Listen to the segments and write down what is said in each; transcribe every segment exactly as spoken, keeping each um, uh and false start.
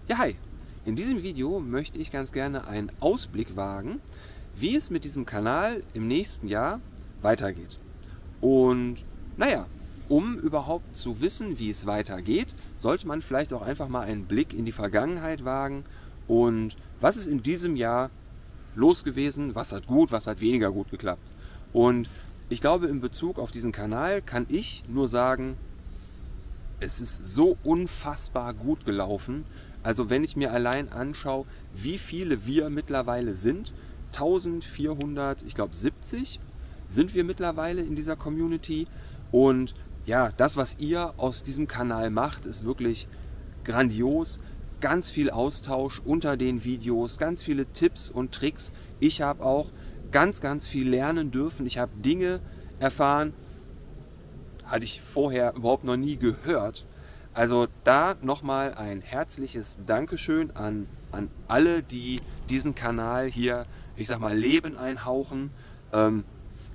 Ja, hi! In diesem Video möchte ich ganz gerne einen Ausblick wagen, wie es mit diesem Kanal im nächsten Jahr weitergeht. Und naja, um überhaupt zu wissen, wie es weitergeht, sollte man vielleicht auch einfach mal einen Blick in die Vergangenheit wagen und was ist in diesem Jahr los gewesen, was hat gut, was hat weniger gut geklappt. Und ich glaube, in Bezug auf diesen Kanal kann ich nur sagen, es ist so unfassbar gut gelaufen. Also wenn ich mir allein anschaue, wie viele wir mittlerweile sind, eintausendvierhundert, ich glaube siebzig sind wir mittlerweile in dieser Community. Und ja, das, was ihr aus diesem Kanal macht, ist wirklich grandios. Ganz viel Austausch unter den Videos, ganz viele Tipps und Tricks. Ich habe auch ganz, ganz viel lernen dürfen. Ich habe Dinge erfahren, hatte ich vorher überhaupt noch nie gehört. Also da nochmal ein herzliches Dankeschön an, an alle, die diesen Kanal hier, ich sag mal, Leben einhauchen. Ähm,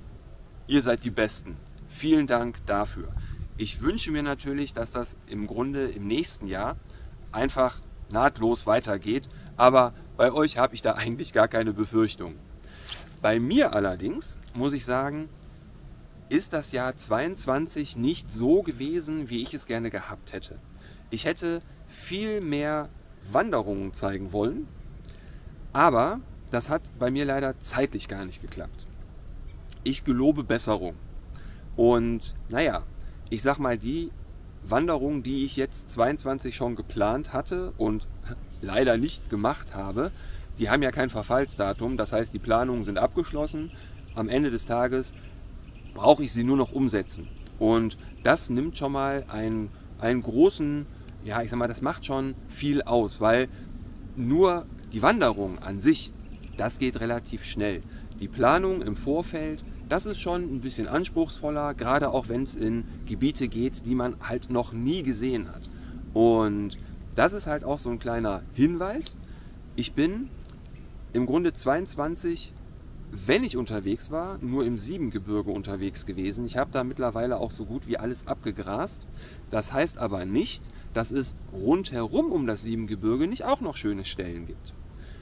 ihr seid die Besten. Vielen Dank dafür. Ich wünsche mir natürlich, dass das im Grunde im nächsten Jahr einfach nahtlos weitergeht, aber bei euch habe ich da eigentlich gar keine Befürchtung. Bei mir allerdings, muss ich sagen, ist das Jahr zweiundzwanzig nicht so gewesen, wie ich es gerne gehabt hätte. Ich hätte viel mehr Wanderungen zeigen wollen, aber das hat bei mir leider zeitlich gar nicht geklappt. Ich gelobe Besserung. Und naja, ich sag mal, die Wanderungen, die ich jetzt zweiundzwanzig schon geplant hatte und leider nicht gemacht habe, die haben ja kein Verfallsdatum. Das heißt, die Planungen sind abgeschlossen. Am Ende des Tages brauche ich sie nur noch umsetzen. Und das nimmt schon mal einen, einen großen, ja, ich sag mal, das macht schon viel aus, weil nur die Wanderung an sich, das geht relativ schnell. Die Planung im Vorfeld, das ist schon ein bisschen anspruchsvoller, gerade auch wenn es in Gebiete geht, die man halt noch nie gesehen hat. Und das ist halt auch so ein kleiner Hinweis. Ich bin im Grunde zweiundzwanzig, wenn ich unterwegs war, nur im Siebengebirge unterwegs gewesen. Ich habe da mittlerweile auch so gut wie alles abgegrast. Das heißt aber nicht, dass es rundherum um das Siebengebirge nicht auch noch schöne Stellen gibt.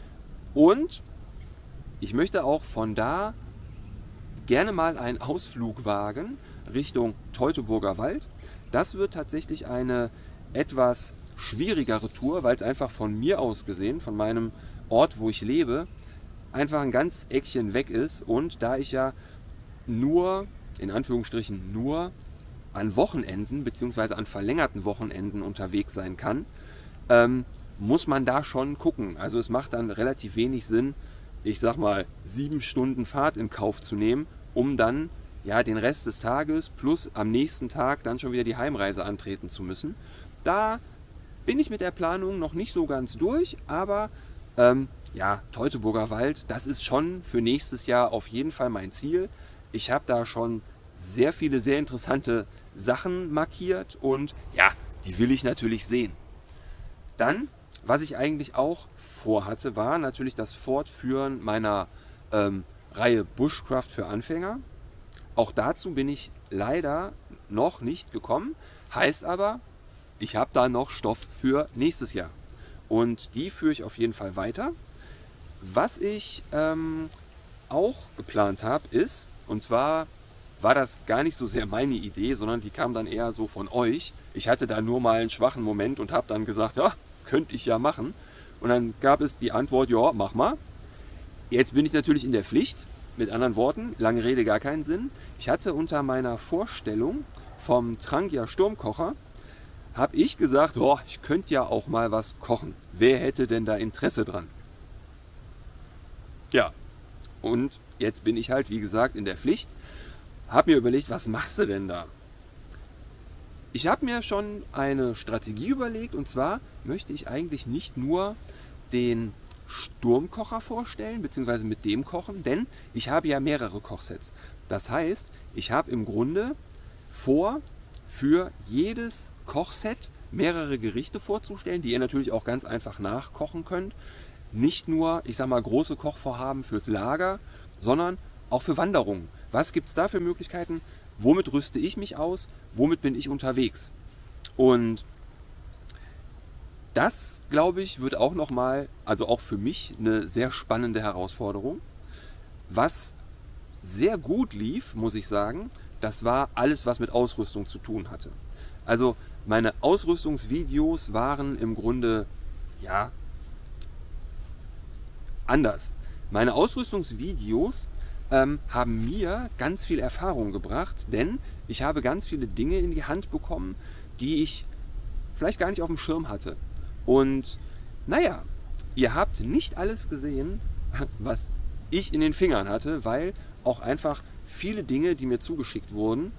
Und ich möchte auch von da gerne mal einen Ausflug wagen Richtung Teutoburger Wald. Das wird tatsächlich eine etwas schwierigere Tour, weil es einfach von mir aus gesehen, von meinem Ort, wo ich lebe, einfach ein ganz Eckchen weg ist. Und da ich ja nur, in Anführungsstrichen nur, an Wochenenden bzw. an verlängerten Wochenenden unterwegs sein kann, ähm, muss man da schon gucken. Also es macht dann relativ wenig Sinn, ich sag mal, sieben Stunden Fahrt in Kauf zu nehmen, um dann ja den Rest des Tages plus am nächsten Tag dann schon wieder die Heimreise antreten zu müssen. Da bin ich mit der Planung noch nicht so ganz durch, aber ähm, ja, Teutoburger Wald, das ist schon für nächstes Jahr auf jeden Fall mein Ziel. Ich habe da schon sehr viele, sehr interessante Sachen markiert und ja, die will ich natürlich sehen. Dann, was ich eigentlich auch vorhatte, war natürlich das Fortführen meiner ähm, Reihe Bushcraft für Anfänger. Auch dazu bin ich leider noch nicht gekommen, heißt aber, ich habe da noch Stoff für nächstes Jahr. Und die führe ich auf jeden Fall weiter. Was ich ähm, auch geplant habe, ist, und zwar war das gar nicht so sehr meine Idee, sondern die kam dann eher so von euch. Ich hatte da nur mal einen schwachen Moment und habe dann gesagt, ja, könnte ich ja machen. Und dann gab es die Antwort, ja, mach mal. Jetzt bin ich natürlich in der Pflicht. Mit anderen Worten, lange Rede, gar keinen Sinn. Ich hatte unter meiner Vorstellung vom Trangia Sturmkocher, habe ich gesagt, oh, ich könnte ja auch mal was kochen. Wer hätte denn da Interesse dran? Ja, und jetzt bin ich halt, wie gesagt, in der Pflicht. Habe mir überlegt, was machst du denn da? Ich habe mir schon eine Strategie überlegt, und zwar möchte ich eigentlich nicht nur den Sturmkocher vorstellen, beziehungsweise mit dem kochen, denn ich habe ja mehrere Kochsets. Das heißt, ich habe im Grunde vor, für jedes Kochset mehrere Gerichte vorzustellen, die ihr natürlich auch ganz einfach nachkochen könnt. Nicht nur, ich sag mal, große Kochvorhaben fürs Lager, sondern auch für Wanderungen. Was gibt es da für Möglichkeiten? Womit rüste ich mich aus? Womit bin ich unterwegs? Und das, glaube ich, wird auch nochmal, also auch für mich, eine sehr spannende Herausforderung. Was sehr gut lief, muss ich sagen, das war alles, was mit Ausrüstung zu tun hatte. Also meine Ausrüstungsvideos waren im Grunde, ja, anders. Meine Ausrüstungsvideos ähm, haben mir ganz viel Erfahrung gebracht, denn ich habe ganz viele Dinge in die Hand bekommen, die ich vielleicht gar nicht auf dem Schirm hatte. Und naja, ihr habt nicht alles gesehen, was ich in den Fingern hatte, weil auch einfach viele Dinge, die mir zugeschickt wurden,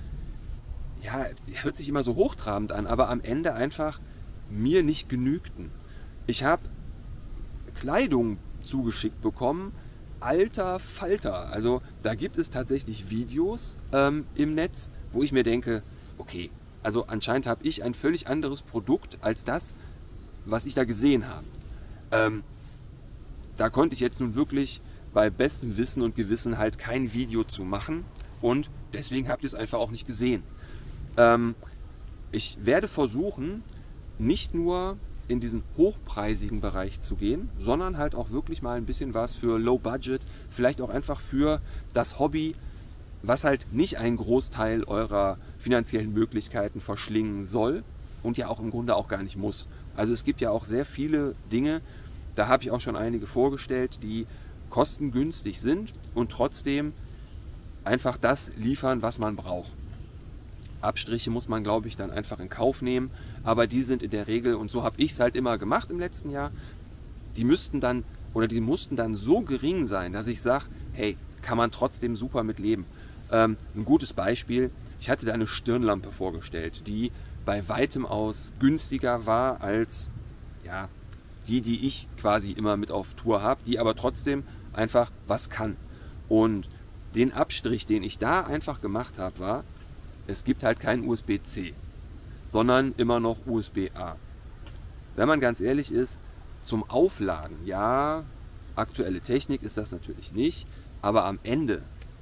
ja, hört sich immer so hochtrabend an, aber am Ende einfach mir nicht genügten. Ich habe Kleidung zugeschickt bekommen, alter Falter. Also da gibt es tatsächlich Videos ähm, im Netz, wo ich mir denke, okay, also anscheinend habe ich ein völlig anderes Produkt als das, was ich da gesehen habe. Ähm, da konnte ich jetzt nun wirklich bei bestem Wissen und Gewissen halt kein Video zu machen und deswegen habt ihr es einfach auch nicht gesehen. Ähm, ich werde versuchen, nicht nur in diesen hochpreisigen Bereich zu gehen, sondern halt auch wirklich mal ein bisschen was für Low Budget, vielleicht auch einfach für das Hobby, was halt nicht einen Großteil eurer finanziellen Möglichkeiten verschlingen soll und ja auch im Grunde auch gar nicht muss. Also es gibt ja auch sehr viele Dinge, da habe ich auch schon einige vorgestellt, die kostengünstig sind und trotzdem einfach das liefern, was man braucht. Abstriche muss man, glaube ich, dann einfach in Kauf nehmen, aber die sind in der Regel, und so habe ich es halt immer gemacht im letzten Jahr, die müssten dann oder die mussten dann so gering sein, dass ich sage, hey, kann man trotzdem super mit leben. Ähm, ein gutes Beispiel, ich hatte da eine Stirnlampe vorgestellt, die bei weitem aus günstiger war als ja, die, die ich quasi immer mit auf Tour habe, die aber trotzdem einfach was kann. Und den Abstrich, den ich da einfach gemacht habe, war, es gibt halt kein U S B C, sondern immer noch U S B A. Wenn man ganz ehrlich ist, zum Aufladen, ja, aktuelle Technik ist das natürlich nicht, aber am Ende,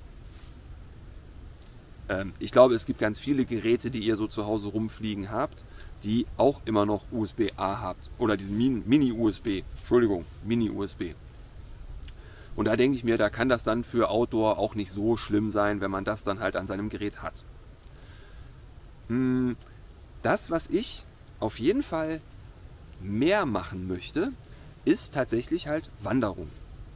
ähm, ich glaube, es gibt ganz viele Geräte, die ihr so zu Hause rumfliegen habt, die auch immer noch U S B A habt oder diesen Mini-U S B, Entschuldigung, Mini-U S B. Und da denke ich mir, da kann das dann für Outdoor auch nicht so schlimm sein, wenn man das dann halt an seinem Gerät hat. Das, was ich auf jeden Fall mehr machen möchte, ist tatsächlich halt Wanderung.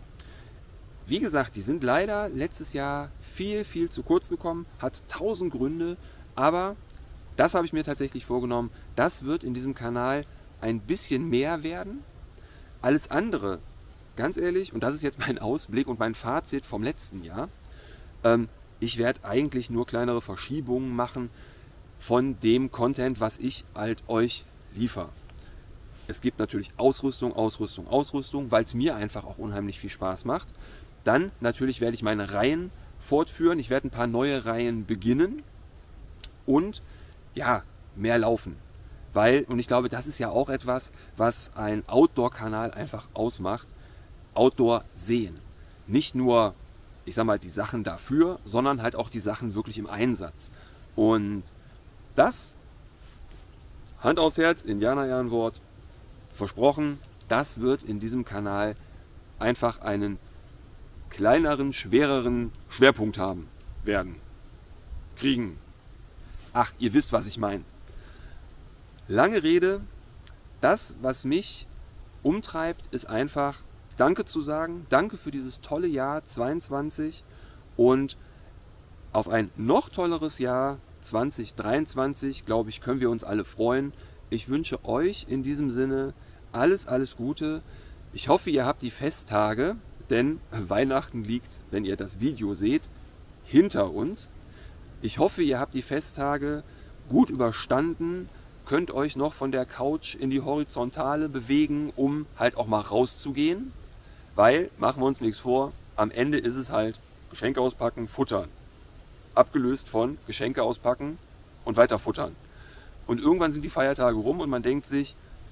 Wie gesagt, die sind leider letztes Jahr viel, viel zu kurz gekommen, hat tausend Gründe, aber das habe ich mir tatsächlich vorgenommen, das wird in diesem Kanal ein bisschen mehr werden. Alles andere, ganz ehrlich, und das ist jetzt mein Ausblick und mein Fazit vom letzten Jahr, ähm, ich werde eigentlich nur kleinere Verschiebungen machen von dem Content, was ich halt euch liefere. Es gibt natürlich Ausrüstung, Ausrüstung, Ausrüstung, weil es mir einfach auch unheimlich viel Spaß macht. Dann natürlich werde ich meine Reihen fortführen. Ich werde ein paar neue Reihen beginnen und ja, mehr laufen. Weil, und ich glaube, das ist ja auch etwas, was ein Outdoor-Kanal einfach ausmacht. Outdoor sehen. Nicht nur, ich sag mal, die Sachen dafür, sondern halt auch die Sachen wirklich im Einsatz. Und das, Hand aufs Herz, Indianerjahrenwort, versprochen, das wird in diesem Kanal einfach einen kleineren, schwereren Schwerpunkt haben werden. Kriegen. Ach, ihr wisst, was ich meine. Lange Rede, das, was mich umtreibt, ist einfach Danke zu sagen. Danke für dieses tolle Jahr zweiundzwanzig und auf ein noch tolleres Jahr zwanzig dreiundzwanzig, glaube ich, können wir uns alle freuen. Ich wünsche euch in diesem Sinne alles, alles Gute. Ich hoffe, ihr habt die Festtage, denn Weihnachten liegt, wenn ihr das Video seht, hinter uns. Ich hoffe, ihr habt die Festtage gut überstanden, könnt euch noch von der Couch in die Horizontale bewegen, um halt auch mal rauszugehen. Weil, machen wir uns nichts vor, am Ende ist es halt Geschenke auspacken, futtern. Abgelöst von Geschenke auspacken und weiter futtern. Und irgendwann sind die Feiertage rum und man denkt sich,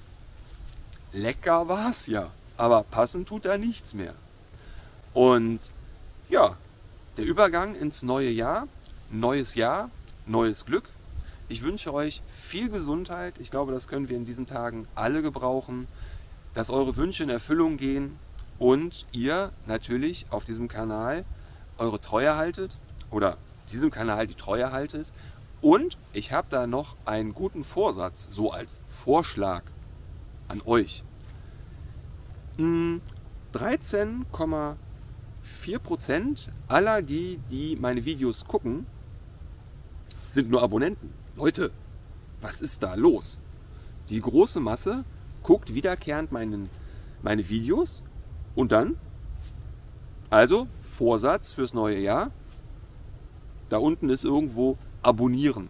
lecker war's ja, aber passend tut da nichts mehr. Und ja, der Übergang ins neue Jahr, neues Jahr, neues Glück. Ich wünsche euch viel Gesundheit. Ich glaube, das können wir in diesen Tagen alle gebrauchen, dass eure Wünsche in Erfüllung gehen und ihr natürlich auf diesem Kanal eure Treue haltet oder diesem Kanal die Treue haltet. Und ich habe da noch einen guten Vorsatz, so als Vorschlag an euch. dreizehn Komma vier Prozent aller die, die meine Videos gucken, sind nur Abonnenten. Leute, was ist da los? Die große Masse guckt wiederkehrend meinen, meine Videos und dann, also Vorsatz fürs neue Jahr, da unten ist irgendwo abonnieren.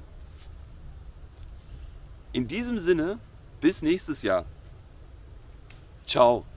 In diesem Sinne, bis nächstes Jahr. Ciao.